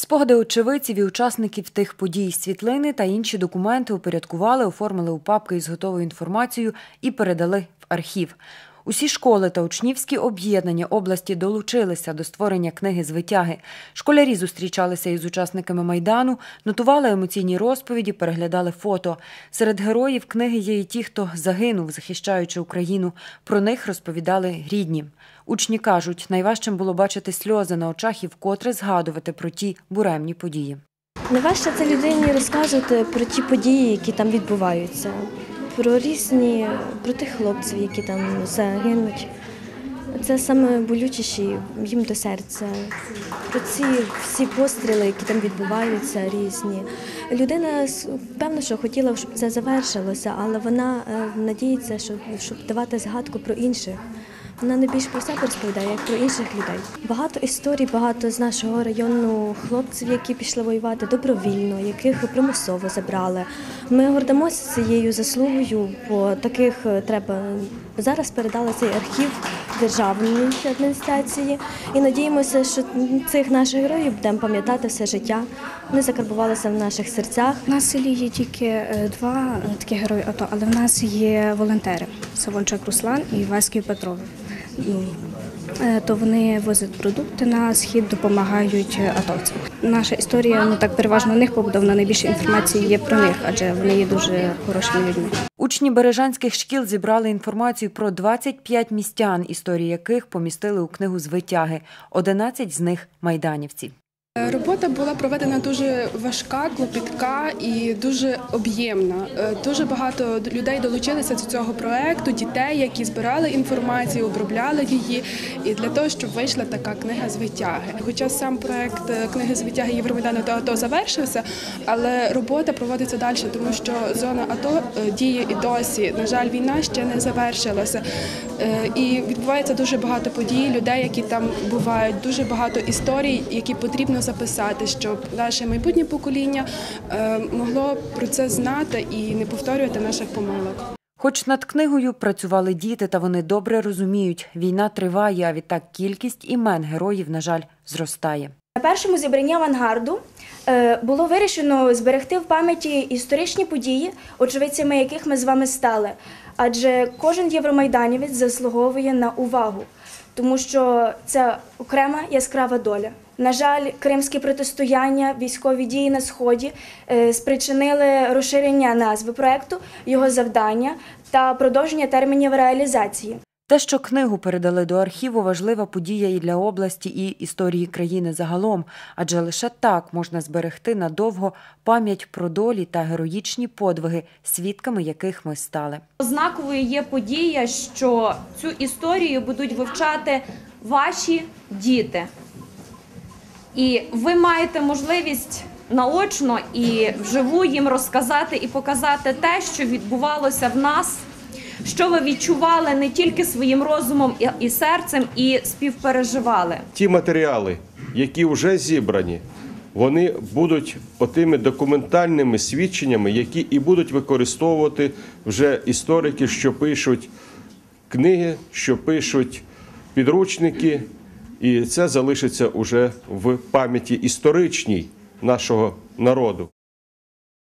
Спогади очевидців і учасників тих подій, світлини та інші документи упорядкували, оформили у папки із готовою інформацією і передали в архів. Усі школи та учнівські об'єднання області долучилися до створення книги «Звитяги». Школярі зустрічалися із учасниками Майдану, нотували емоційні розповіді, переглядали фото. Серед героїв книги є і ті, хто загинув, захищаючи Україну. Про них розповідали рідні. Учні кажуть, найважчим було бачити сльози на очах і вкотре згадувати про ті буремні події. Найважче це людині розказувати про ті події, які там відбуваються. Про тих хлопців, які там загинуть. Це саме болючіші їм до серця. Про ці всі постріли, які там відбуваються, різні. Людина, певно, що хотіла, щоб це завершилося, але вона надіється, щоб давати згадку про інших. Вона не більше про себе розповідає, як про інших людей. Багато історій, багато з нашого району хлопців, які пішли воювати добровільно, яких примусово забрали. Ми гордимося цією заслугою, бо таких треба. Зараз передали цей архів державній адміністрації і надіємося, що цих наших героїв будемо пам'ятати все життя. Вони закарбувалися в наших серцях. У нас в селі є тільки два такі герої АТО, але в нас є волонтери – Савончак Руслан і Васьків Петро. То вони возять продукти на схід, допомагають атовцям. Наша історія, так переважно в них побудована, найбільше інформації є про них, адже вони є дуже хорошими людьми. Учні бережанських шкіл зібрали інформацію про 25 містян, історії яких помістили у книгу «Звитяги». 11 з них – майданівці. Робота була проведена дуже важка, клопітка і дуже об'ємна. Дуже багато людей долучилися до цього проєкту, дітей, які збирали інформацію, обробляли її, і для того, щоб вийшла така книга «Звитяги». Хоча сам проєкт книги «Звитяги» Євромайдану та АТО завершився, але робота проводиться далі, тому що зона АТО діє і досі. На жаль, війна ще не завершилася. І відбувається дуже багато подій, людей, які там бувають, дуже багато історій, які потрібно записати, щоб наше майбутнє покоління могло про це знати і не повторювати наших помилок. Хоч над книгою працювали діти, та вони добре розуміють, війна триває, а відтак кількість імен героїв, на жаль, зростає. На першому зібранні авангарду було вирішено зберегти в пам'яті історичні події, очевидцями яких ми з вами стали. Адже кожен євромайданівець заслуговує на увагу, тому що це окрема яскрава доля. На жаль, кримські протистояння, військові дії на Сході спричинили розширення назви проєкту, його завдання та продовження термінів реалізації. Те, що книгу передали до архіву, важлива подія і для області, і історії країни загалом. Адже лише так можна зберегти надовго пам'ять про долі та героїчні подвиги, свідками яких ми стали. Знаковою є подія, що цю історію будуть вивчати ваші діти. І ви маєте можливість наочно і вживу їм розказати і показати те, що відбувалося в нас, що ви відчували не тільки своїм розумом і серцем, і співпереживали. Ті матеріали, які вже зібрані, вони будуть отими документальними свідченнями, які і будуть використовувати вже історики, що пишуть книги, що пишуть підручники, і це залишиться уже в пам'яті історичній нашого народу.